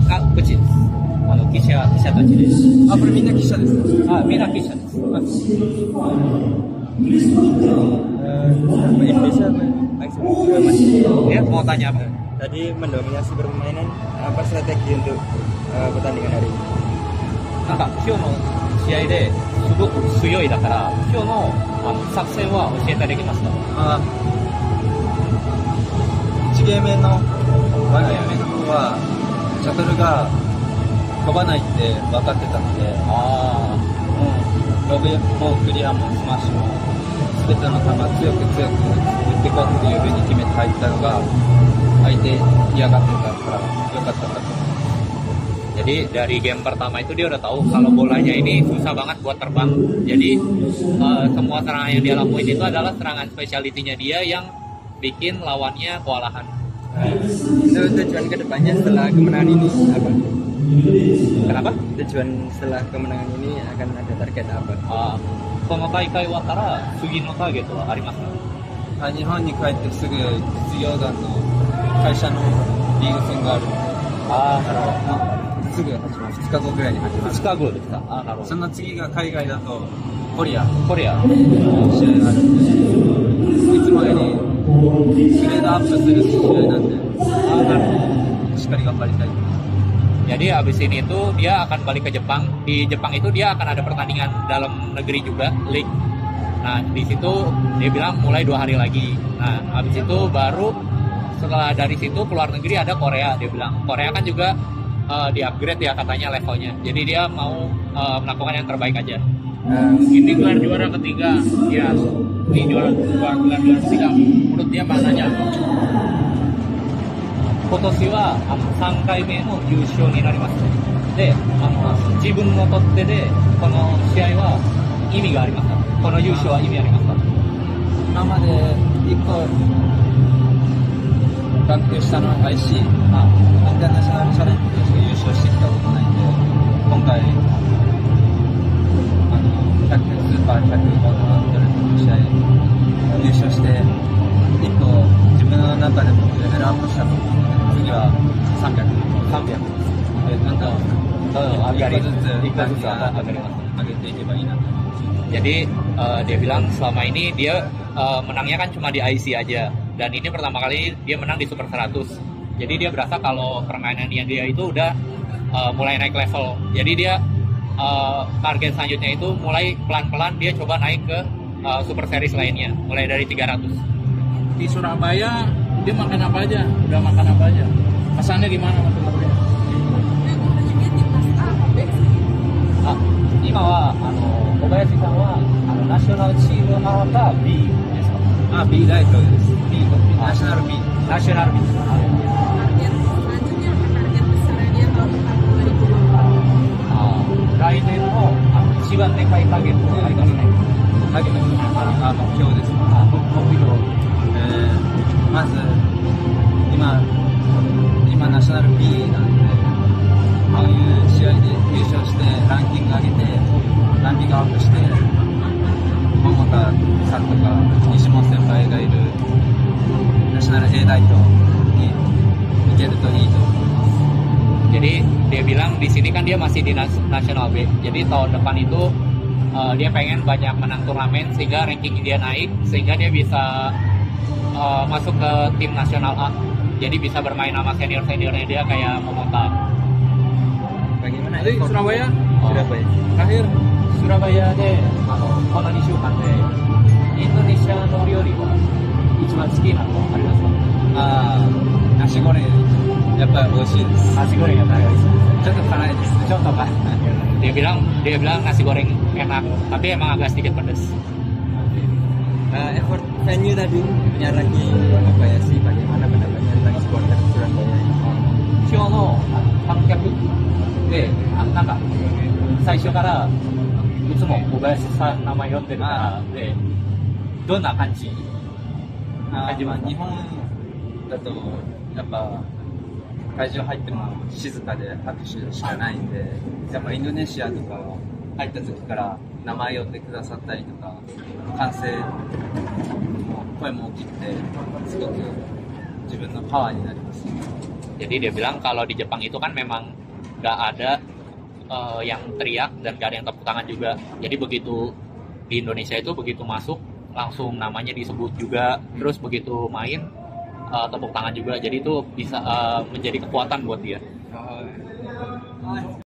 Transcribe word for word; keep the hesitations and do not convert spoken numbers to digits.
あ、うちです。あの、記者、記者たちです。 あ、これみんな記者ですか？ あ、みんな記者です。 Indonesia Ya, mau tanya apa? tadi mendominasi permainan, apa strategi untuk uh, pertandingan hari ini? なんか、今日の試合ですごく強いだから、今日の、あの作戦は教えてできますか？ あいちゲーム目のワンゲーム目の方はシャトルが飛ばないって分かってたので、 あもうロブもクリアもスマッシュも全ての球強く強く打ってこうっていう風に決めて入ったのが相手嫌がってたから良かったかと思います。 Jadi dari game pertama itu dia udah tahu kalau bolanya ini susah banget buat terbang. Jadi uh, semua serangan yang dia lakuin itu adalah serangan spesialitinya dia yang bikin lawannya kewalahan. Itu tujuan kedepannya setelah kemenangan ini apa? Kenapa? Tujuan setelah kemenangan ini akan ada target apa? Uh, この大会終わったら次のターゲットはありますか？ あ、日本に帰ってすぐ実業団の会社のリーグ戦があるので、 ああ、なるほど。 すぐ始まる。ふつかごぐらいに始まる。 ふつかごですか？あ、なるほど。 その次が海外だとコリアコリアの試合があるんで、いつもよりグレードアップする試合なんで、 あ、なるほど。 しっかり頑張りたいと思います。 Jadi abis ini itu dia akan balik ke Jepang. Di Jepang itu dia akan ada pertandingan dalam negeri juga, league. Nah di situ dia bilang mulai dua hari lagi. Nah abis itu baru setelah dari situ keluar negeri ada Korea. Dia bilang Korea kan juga uh, di upgrade ya katanya levelnya. Jadi dia mau uh, melakukan yang terbaik aja. Nah, ini gelar juara ketiga, ya. Ini juara gelar juara ketiga. Menurut dia maknanya apa? 今年はあのさんかいめの優勝になります。で、あの自分のとってでこの試合は意味がありますか？この優勝は意味ありますか？ 今までいっこランク下の アイシー、 あ、 インターナショナルチャレンジでしか優勝してきたことないんで、今回あのひゃくスーパーひゃくごメートルの試合優勝していっこ自分の中でもレベルアップしたと思うので、次はさんびゃく、 さんびゃくでなんかいっこずついっこずつ上がります。 上げていけばいいなと思います。 Jadi uh, dia bilang selama ini dia uh, menangnya kan cuma di I C aja, dan ini pertama kali dia menang di Super seratus. Jadi dia berasa kalau permainan yang dia itu udah uh, mulai naik level. Jadi dia uh, target selanjutnya itu mulai pelan-pelan dia coba naik ke uh, Super Series lainnya, mulai dari tiga ratus. Di Surabaya dia makan apa aja? Udah makan apa aja? Pesannya gimana teman-teman? あ、今はあの小林さんはあのナショナルチーム A か B ですか？ あ、B ライトです。B とナショナル B。 ナショナル B。来年のあの一番でかいターゲットがありますね。 ターゲット、あ、目標です。 あ、目標。 えー、まず今今ナショナル B なんで、こういう試合で優勝してランキング上げてランキングアップして、桃田さんとか西本先輩がいるナショナル A 代表に行けるといいと思います。 Jadi dia bilang di sini kan dia masih di Nasional B. Jadi tahun depan itu uh, dia pengen banyak menang turnamen sehingga ranking dia naik, sehingga dia bisa uh, masuk ke tim nasional A. Jadi bisa bermain sama senior-seniornya dia kayak Momota. Bagaimana? Jadi Surabaya? Oh. Surabaya. Terakhir Surabaya であのこのにしゅうかんでインドネシアの料理は一番好きなのありますか？ ああ、ナシゴレンやっぱり美味しいです。 Nasi goreng yang enak. ちょっと辛いです。 Contoh Pak. Dia bilang dia bilang nasi goreng enak, tapi emang agak sedikit pedas. Uh, effort venue tadi punya lagi apa ya sih, bagaimana pendapatnya tentang supporter Surabaya? 今日の観客で、あなんか最初からいつも小林さん名前呼んでるからで、どんな感じ？ あ感じますか？ 日本だとやっぱ会場入っても静かで拍手しかないんで、やっぱインドネシアとか入った時から名前呼んでくださったりとか、歓声も声も大きくてすごく自分のパワーになります。 Jadi dia bilang kalau di Jepang itu kan memang nggak ada uh, yang teriak dan nggak ada yang tepuk tangan juga. Jadi begitu di Indonesia itu begitu masuk langsung namanya disebut juga, terus begitu main uh, tepuk tangan juga. Jadi itu bisa uh, menjadi kekuatan buat dia.